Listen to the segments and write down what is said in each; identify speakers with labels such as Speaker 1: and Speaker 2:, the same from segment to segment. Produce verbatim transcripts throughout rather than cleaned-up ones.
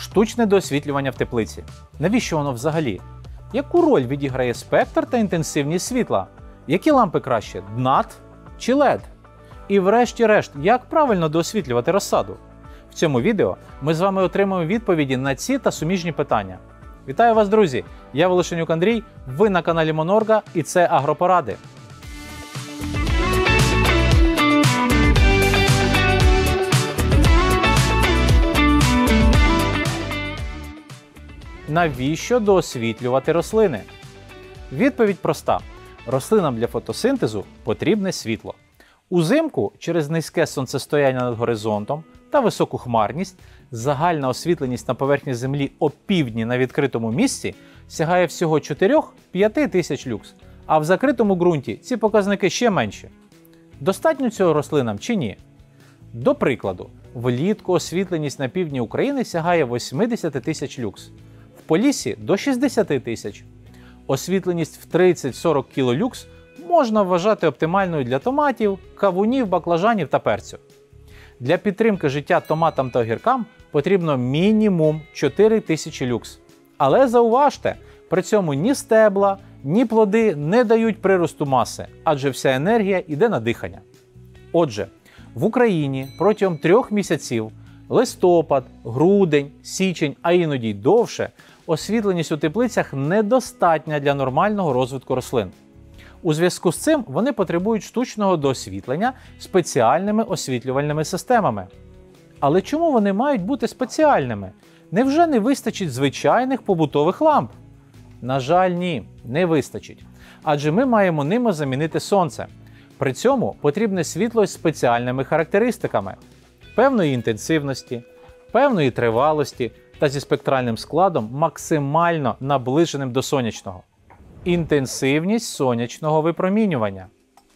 Speaker 1: Штучне доосвітлювання в теплиці. Навіщо воно взагалі? Яку роль відіграє спектр та інтенсивність світла? Які лампи краще – днат чи лед? І врешті-решт, як правильно доосвітлювати розсаду? В цьому відео ми з вами отримаємо відповіді на ці та суміжні питання. Вітаю вас, друзі! Я Волошенюк Андрій, ви на каналі Монорга і це Агропоради. Навіщо доосвітлювати рослини? Відповідь проста. Рослинам для фотосинтезу потрібне світло. Узимку через низьке сонцестояння над горизонтом та високу хмарність загальна освітленість на поверхні Землі опівдні на відкритому місці сягає всього чотири-п'ять тисяч люкс, а в закритому ґрунті ці показники ще менші. Достатньо цього рослинам чи ні? До прикладу, влітку освітленість на півдні України сягає вісімдесят тисяч люкс, в Поліссі – до шістдесят тисяч. Освітленість в тридцять-сорок кілолюкс можна вважати оптимальною для томатів, кавунів, баклажанів та перцю. Для підтримки життя томатам та огіркам потрібно мінімум чотири тисячі люкс. Але зауважте, при цьому ні стебла, ні плоди не дають приросту маси, адже вся енергія йде на дихання. Отже, в Україні протягом трьох місяців – листопад, грудень, січень, а іноді й довше – освітленість у теплицях недостатня для нормального розвитку рослин. У зв'язку з цим вони потребують штучного доосвітлення спеціальними освітлювальними системами. Але чому вони мають бути спеціальними? Невже не вистачить звичайних побутових ламп? На жаль, ні, не вистачить. Адже ми маємо ними замінити сонце. При цьому потрібне світло з спеціальними характеристиками – певної інтенсивності, певної тривалості та зі спектральним складом максимально наближеним до сонячного. Інтенсивність сонячного випромінювання.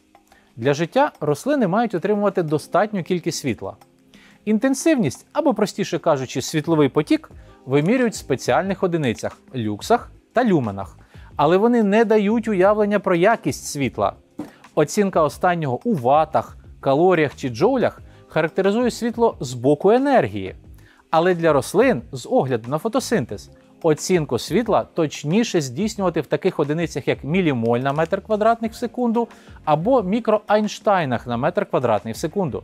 Speaker 1: Для життя рослини мають отримувати достатню кількість світла. Інтенсивність, або простіше кажучи, світловий потік, вимірюють в спеціальних одиницях – люксах та люменах. Але вони не дають уявлення про якість світла. Оцінка останнього у ватах, калоріях чи джоулях характеризує світло з боку енергії. Але для рослин, з огляду на фотосинтез, оцінку світла точніше здійснювати в таких одиницях, як мілімоль на метр квадратний в секунду або мікроайнштайнах на метр квадратний в секунду.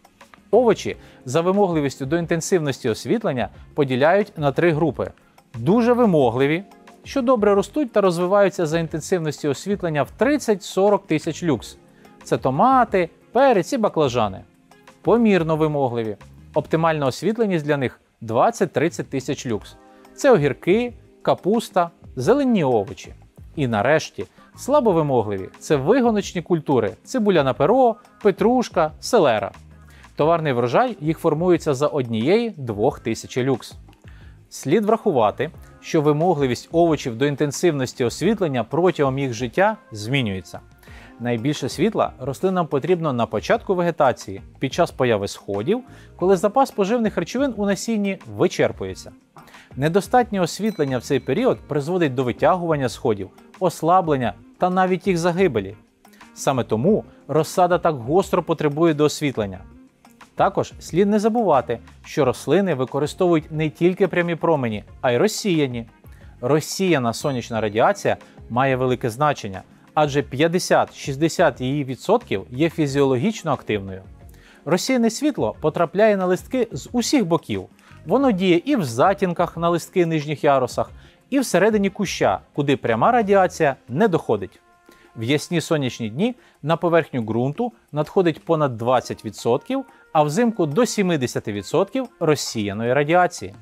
Speaker 1: Овочі за вимогливістю до інтенсивності освітлення поділяють на три групи. Дуже вимогливі, що добре ростуть та розвиваються за інтенсивності освітлення в тридцять-сорок тисяч люкс. Це томати, перець і баклажани. Помірно вимогливі. Оптимальна освітленість для них двадцять-тридцять тисяч люкс. Це огірки, капуста, зеленні овочі. І нарешті, слабовимогливі – це вигоночні культури – цибуляне перо, петрушка, селера. Товарний врожай їх формується за однієї-двох тисячі люкс. Слід врахувати, що вимогливість овочів до інтенсивності освітлення протягом їх життя змінюється. Найбільше світла рослинам потрібно на початку вегетації, під час появи сходів, коли запас поживних речовин у насінні вичерпується. Недостатнє освітлення в цей період призводить до витягування сходів, ослаблення та навіть їх загибелі. Саме тому розсада так гостро потребує доосвітлення. Також слід не забувати, що рослини використовують не тільки прямі промені, а й розсіяні. Розсіяна сонячна радіація має велике значення, адже п'ятдесят-шістдесят її відсотків є фізіологічно активною. Розсіяне світло потрапляє на листки з усіх боків. Воно діє і в затінках на листки нижніх ярусах, і всередині куща, куди пряма радіація не доходить. В ясні сонячні дні на поверхню ґрунту надходить понад двадцять відсотків, а взимку до сімдесят відсотків розсіяної радіації.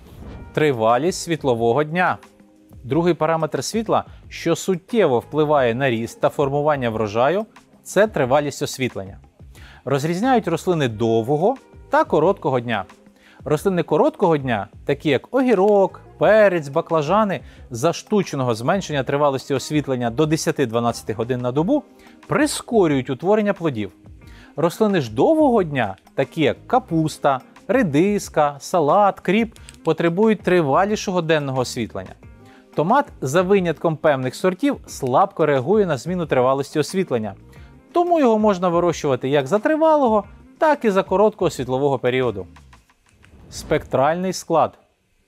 Speaker 1: Тривалість світлового дня. Другий параметр світла, що суттєво впливає на ріст та формування врожаю – це тривалість освітлення. Розрізняють рослини довгого та короткого дня. Рослини короткого дня, такі як огірок, перець, баклажани, за штучного зменшення тривалості освітлення до десять-дванадцять годин на добу, прискорюють утворення плодів. Рослини ж довгого дня, такі як капуста, редиска, салат, кріп, потребують тривалішого денного освітлення. Томат, за винятком певних сортів, слабко реагує на зміну тривалості освітлення, тому його можна вирощувати як за тривалого, так і за короткого світлового періоду. Спектральний склад.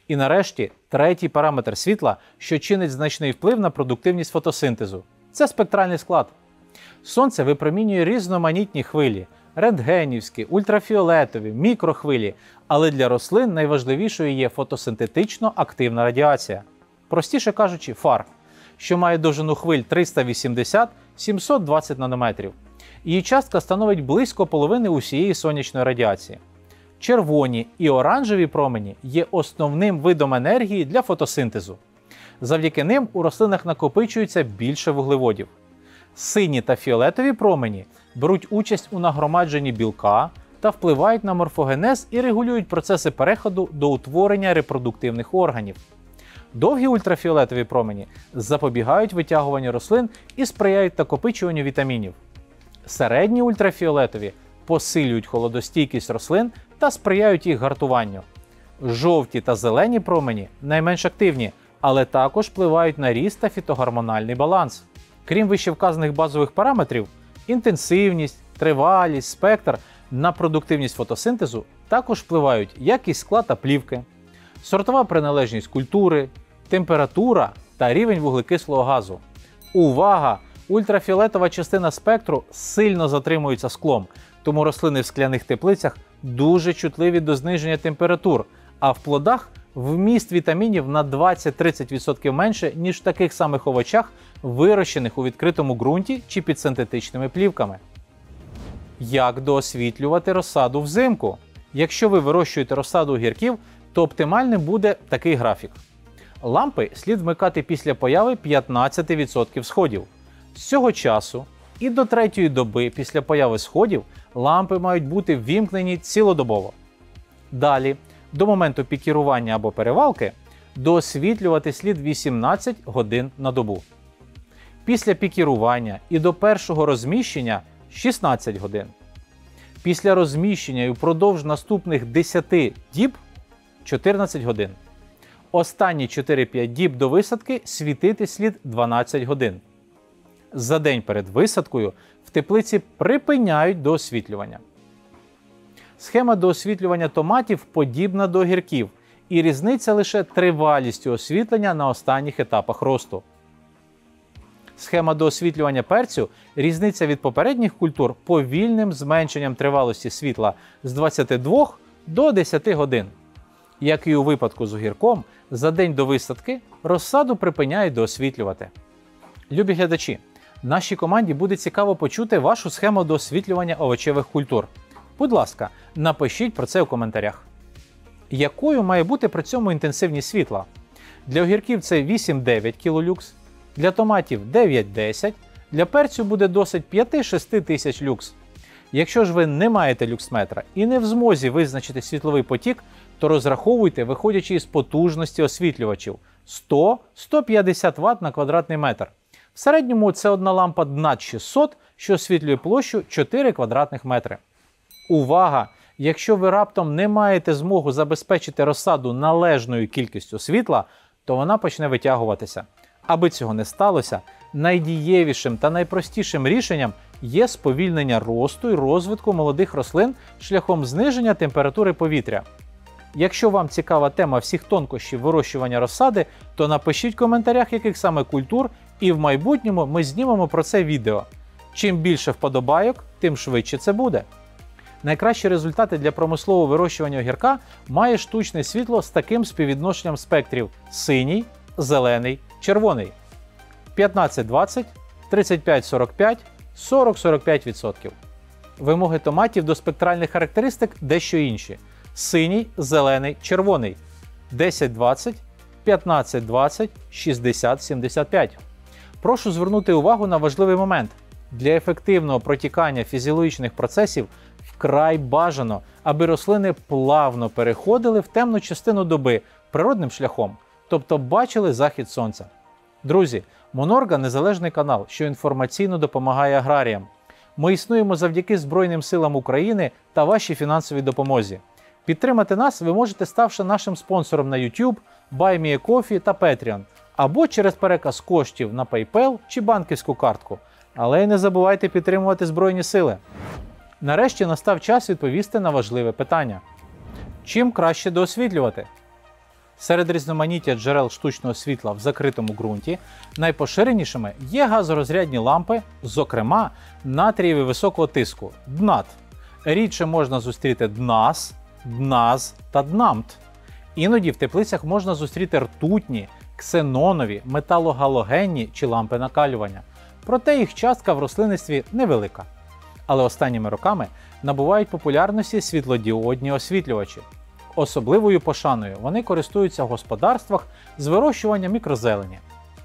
Speaker 1: І нарешті, третій параметр світла, що чинить значний вплив на продуктивність фотосинтезу – це спектральний склад. Сонце випромінює різноманітні хвилі – рентгенівські, ультрафіолетові, мікрохвилі, але для рослин найважливішою є фотосинтетично активна радіація. Простіше кажучи, фар, що має довжину хвиль триста вісімдесят - сімсот двадцять нанометрів. Її частка становить близько половини усієї сонячної радіації. Червоні і оранжеві промені є основним видом енергії для фотосинтезу. Завдяки ним у рослинах накопичується більше вуглеводів. Сині та фіолетові промені беруть участь у нагромадженні білка та впливають на морфогенез і регулюють процеси переходу до утворення репродуктивних органів. Довгі ультрафіолетові промені запобігають витягуванню рослин і сприяють накопичуванню вітамінів. Середні ультрафіолетові посилюють холодостійкість рослин та сприяють їх гартуванню. Жовті та зелені промені найменш активні, але також впливають на ріст та фітогормональний баланс. Крім вищевказаних базових параметрів, інтенсивність, тривалість, спектр на продуктивність фотосинтезу також впливають якість скла та плівки, сортова приналежність культури, температура та рівень вуглекислого газу. Увага! Ультрафіолетова частина спектру сильно затримується склом, тому рослини в скляних теплицях дуже чутливі до зниження температур, а в плодах вміст вітамінів на двадцять-тридцять відсотків менше, ніж в таких самих овочах, вирощених у відкритому ґрунті чи під синтетичними плівками. Як доосвітлювати розсаду взимку? Якщо ви вирощуєте розсаду огірків, то оптимальним буде такий графік. Лампи слід вмикати після появи п'ятнадцять відсотків сходів. З цього часу і до третьої доби після появи сходів лампи мають бути ввімкнені цілодобово. Далі, до моменту пікірування або перевалки, доосвітлювати слід вісімнадцять годин на добу. Після пікірування і до першого розміщення – шістнадцять годин. Після розміщення і впродовж наступних десяти діб – чотирнадцять годин. Останні чотири-п'ять діб до висадки світити слід дванадцять годин. За день перед висадкою в теплиці припиняють доосвітлювання. Схема доосвітлювання томатів подібна до огірків, і різниця лише тривалістю освітлення на останніх етапах росту. Схема доосвітлювання перцю – різниця від попередніх культур повільним зменшенням тривалості світла з двадцяти двох до десяти годин. Як і у випадку з огірком, за день до висадки розсаду припиняють доосвітлювати. Любі глядачі, нашій команді буде цікаво почути вашу схему доосвітлювання овочевих культур. Будь ласка, напишіть про це у коментарях. Якою має бути при цьому інтенсивність світла? Для огірків це вісім-дев'ять кілолюкс, для томатів дев'ять-десять, для перцю буде досить п'ять-шість тисяч люкс. Якщо ж ви не маєте люксметра і не в змозі визначити світловий потік, то розраховуйте, виходячи із потужності освітлювачів сто - сто п'ятдесят ватт на квадратний метр. В середньому це одна лампа над шістсот, що освітлює площу чотири квадратних метри. Увага! Якщо ви раптом не маєте змогу забезпечити розсаду належною кількістю світла, то вона почне витягуватися. Аби цього не сталося, найдієвішим та найпростішим рішенням є сповільнення росту і розвитку молодих рослин шляхом зниження температури повітря. Якщо вам цікава тема всіх тонкощів вирощування розсади, то напишіть в коментарях, яких саме культур, і в майбутньому ми знімемо про це відео. Чим більше вподобайок, тим швидше це буде. Найкращі результати для промислового вирощування огірка має штучне світло з таким співвідношенням спектрів синій, зелений, червоний. п'ятнадцять двадцять, тридцять п'ять сорок п'ять, сорок сорок п'ять відсотків. Вимоги томатів до спектральних характеристик дещо інші. Синій, зелений, червоний. десять двадцять, п'ятнадцять двадцять, шістдесят сімдесят п'ять. Прошу звернути увагу на важливий момент. Для ефективного протікання фізіологічних процесів вкрай бажано, аби рослини плавно переходили в темну частину доби природним шляхом, тобто бачили захід сонця. Друзі, Монорга – незалежний канал, що інформаційно допомагає аграріям. Ми існуємо завдяки Збройним силам України та вашій фінансовій допомозі. Підтримати нас ви можете, ставши нашим спонсором на YouTube, BuyMeACoffee та Patreon, або через переказ коштів на PayPal чи банківську картку. Але й не забувайте підтримувати Збройні сили. Нарешті настав час відповісти на важливе питання. Чим краще доосвітлювати? Серед різноманіття джерел штучного світла в закритому ґрунті найпоширенішими є газорозрядні лампи, зокрема натрієві високого тиску – ДНАТ. Рідше можна зустріти ДНАС, ДНАЗ та ДНАМТ. Іноді в теплицях можна зустріти ртутні, ксенонові, металогалогенні чи лампи накалювання. Проте їх частка в рослинництві невелика. Але останніми роками набувають популярності світлодіодні освітлювачі. Особливою пошаною вони користуються в господарствах з вирощування мікрозелені.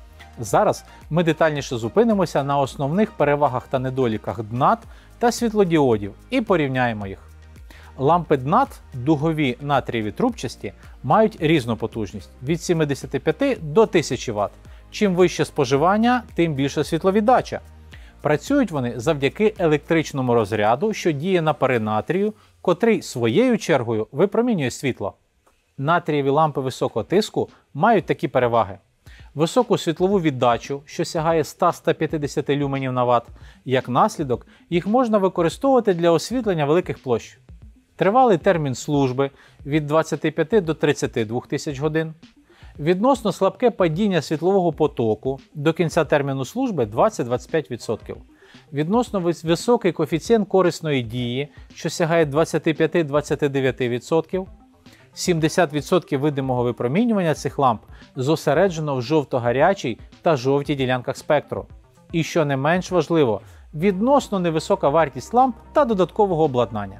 Speaker 1: Зараз ми детальніше зупинимося на основних перевагах та недоліках ДНАТ та світлодіодів і порівняємо їх. Лампи ДНАТ, дугові натрієві трубчасті, мають різну потужність – від сімдесят п'ять до тисячі ватт. Чим вище споживання, тим більша світловіддача. Працюють вони завдяки електричному розряду, що діє на пари натрію, котрий своєю чергою випромінює світло. Натрієві лампи високого тиску мають такі переваги. Високу світлову віддачу, що сягає сто до ста п'ятдесят люменів на ватт, як наслідок, їх можна використовувати для освітлення великих площ. Тривалий термін служби від двадцяти п'яти до тридцяти двох тисяч годин. Відносно слабке падіння світлового потоку до кінця терміну служби двадцять до двадцяти п'яти відсотків. Відносно високий коефіцієнт корисної дії, що сягає двадцять п'ять до двадцяти дев'яти відсотків. сімдесят відсотків видимого випромінювання цих ламп зосереджено в жовто-гарячій та жовтій ділянках спектру. І що не менш важливо, відносно невисока вартість ламп та додаткового обладнання.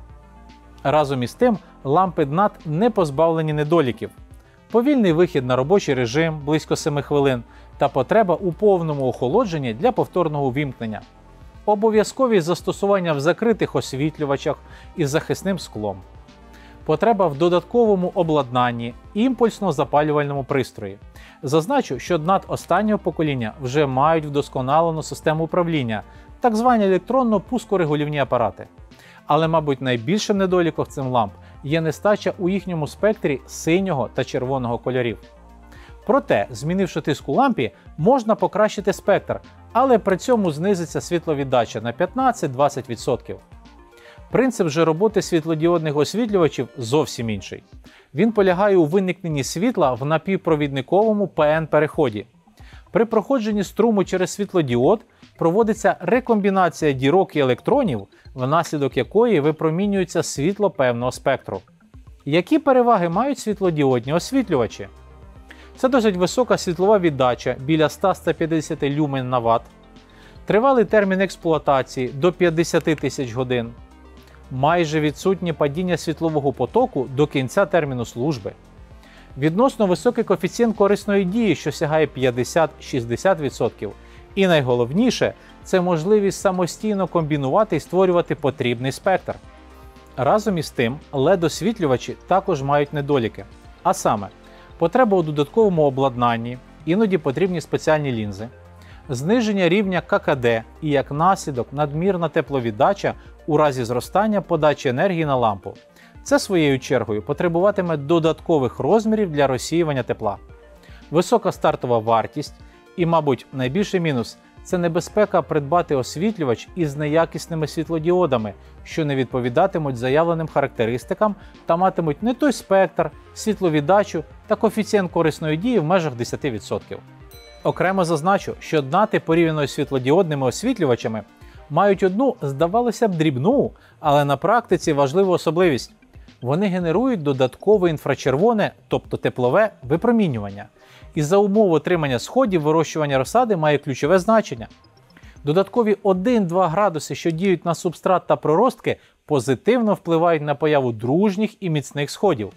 Speaker 1: Разом із тим, лампи ДНАТ не позбавлені недоліків. Повільний вихід на робочий режим близько семи хвилин та потреба у повному охолодженні для повторного увімкнення. Обов'язковість застосування в закритих освітлювачах із захисним склом. Потреба в додатковому обладнанні, імпульсно-запалювальному пристрої. Зазначу, що ДНАТ останнього покоління вже мають вдосконалену систему управління, так звані електронно-пускорегулівні апарати. Але, мабуть, найбільшим недоліком цим ламп є нестача у їхньому спектрі синього та червоного кольорів. Проте, змінивши тиск у лампі, можна покращити спектр, але при цьому знизиться світловіддача на п'ятнадцять до двадцяти відсотків. Принцип же роботи світлодіодних освітлювачів зовсім інший. Він полягає у виникненні світла в напівпровідниковому пі ен-переході. При проходженні струму через світлодіод проводиться рекомбінація дірок і електронів, внаслідок якої випромінюється світло певного спектру. Які переваги мають світлодіодні освітлювачі? Це досить висока світлова віддача біля ста до ста п'ятдесяти люмен на ватт, тривалий термін експлуатації до п'ятдесяти тисяч годин, майже відсутнє падіння світлового потоку до кінця терміну служби, відносно високий коефіцієнт корисної дії, що сягає п'ятдесят до шістдесяти відсотків, і найголовніше – це можливість самостійно комбінувати і створювати потрібний спектр. Разом із тим, лед-освітлювачі також мають недоліки. А саме, потреба у додатковому обладнанні, іноді потрібні спеціальні лінзи, зниження рівня ка ка де і, як наслідок, надмірна тепловіддача у разі зростання подачі енергії на лампу. Це, своєю чергою, потребуватиме додаткових розмірів для розсіювання тепла. Висока стартова вартість і, мабуть, найбільший мінус – це небезпека придбати освітлювач із неякісними світлодіодами, що не відповідатимуть заявленим характеристикам та матимуть не той спектр, світловіддачу та коефіцієнт корисної дії в межах десяти відсотків. Окремо зазначу, що ДНАТи порівняно з світлодіодними освітлювачами мають одну, здавалося б, дрібну, але на практиці важливу особливість. Вони генерують додаткове інфрачервоне, тобто теплове, випромінювання. І за умов отримання сходів вирощування розсади має ключове значення. Додаткові один-два градуси, що діють на субстрат та проростки, позитивно впливають на появу дружніх і міцних сходів.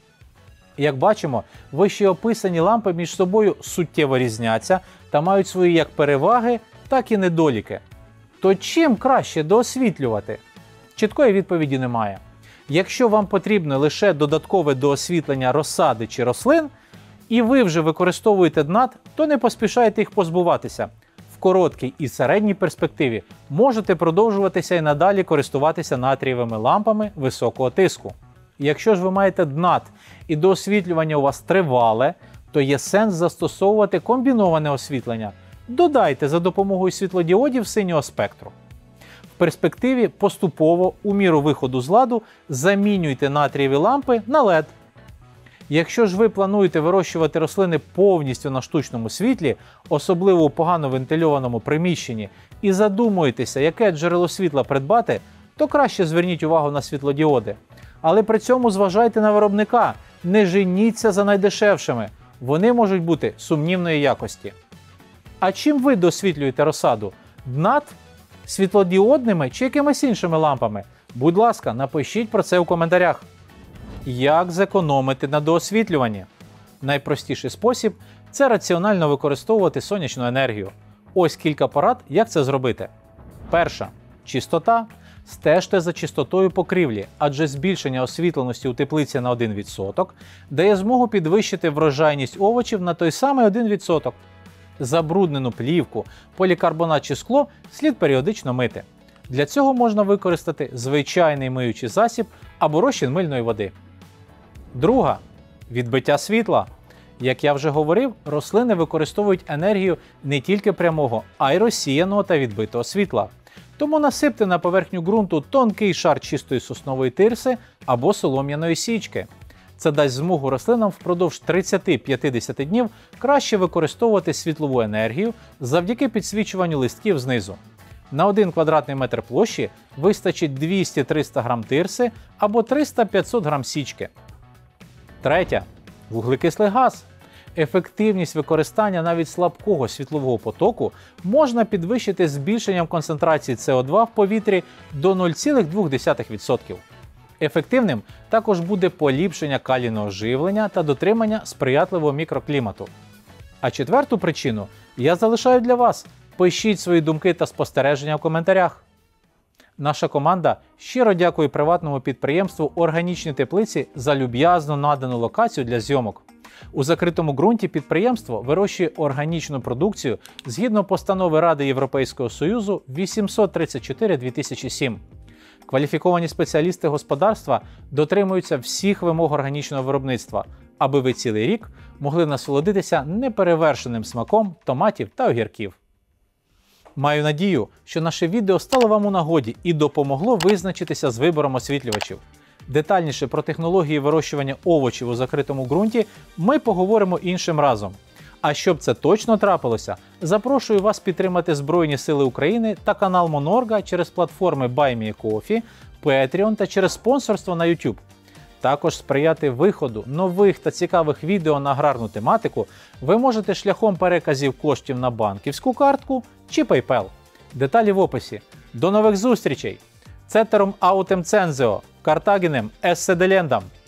Speaker 1: Як бачимо, вище описані лампи між собою суттєво різняться та мають свої як переваги, так і недоліки. То чим краще доосвітлювати? Чіткої відповіді немає. Якщо вам потрібно лише додаткове доосвітлення розсади чи рослин, і ви вже використовуєте ДНАТ, то не поспішайте їх позбуватися. В короткій і середній перспективі можете продовжуватися і надалі користуватися натрієвими лампами високого тиску. Якщо ж ви маєте ДНАТ і доосвітлювання у вас тривале, то є сенс застосовувати комбіноване освітлення. Додайте за допомогою світлодіодів синього спектру. В перспективі поступово, у міру виходу з ладу, замінюйте натрієві лампи на лед. Якщо ж ви плануєте вирощувати рослини повністю на штучному світлі, особливо у погано вентильованому приміщенні, і задумуєтеся, яке джерело світла придбати, то краще зверніть увагу на світлодіоди. Але при цьому зважайте на виробника, не женіться за найдешевшими, вони можуть бути сумнівної якості. А чим ви досвітлюєте розсаду? над світлодіодними чи якимись іншими лампами? Будь ласка, напишіть про це у коментарях. Як зекономити на доосвітлюванні? Найпростіший спосіб – це раціонально використовувати сонячну енергію. Ось кілька порад, як це зробити. Перша. Чистота. Стежте за чистотою покрівлі, адже збільшення освітленості у теплиці на один відсоток дає змогу підвищити врожайність овочів на той самий один відсоток. Забруднену плівку, полікарбонат чи скло слід періодично мити. Для цього можна використати звичайний миючий засіб або розчин мильної води. Друга. Відбиття світла. Як я вже говорив, рослини використовують енергію не тільки прямого, а й розсіяного та відбитого світла. Тому насипте на поверхню ґрунту тонкий шар чистої соснової тирси або солом'яної січки. Це дасть змогу рослинам впродовж тридцяти-п'ятдесяти днів краще використовувати світлову енергію завдяки підсвічуванню листків знизу. На один квадратний метр площі вистачить двісті-триста грам тирси або триста-п'ятсот грам січки. Третя. Вуглекислий газ. Ефективність використання навіть слабкого світлового потоку можна підвищити збільшенням концентрації С О два в повітрі до нуль цілих дві десятих відсотка. Ефективним також буде поліпшення калійного живлення та дотримання сприятливого мікроклімату. А четверту причину я залишаю для вас. Пишіть свої думки та спостереження в коментарях. Наша команда щиро дякує приватному підприємству «Органічні теплиці» за люб'язно надану локацію для зйомок. У закритому ґрунті підприємство вирощує органічну продукцію згідно постанови Ради Європейського Союзу вісімсот тридцять чотири дві тисячі сім. Кваліфіковані спеціалісти господарства дотримуються всіх вимог органічного виробництва, аби ви цілий рік могли насолодитися неперевершеним смаком томатів та огірків. Маю надію, що наше відео стало вам у нагоді і допомогло визначитися з вибором освітлювачів. Детальніше про технології вирощування овочів у закритому ґрунті ми поговоримо іншим разом. А щоб це точно трапилося, запрошую вас підтримати Збройні Сили України та канал Монорга через платформи BuyMeACoffee, Patreon та через спонсорство на YouTube. Також сприяти виходу нових та цікавих відео на аграрну тематику ви можете шляхом переказів коштів на банківську картку чи PayPal. Деталі в описі. До нових зустрічей! Цетером аутем цензео, Картагінем esse делендам!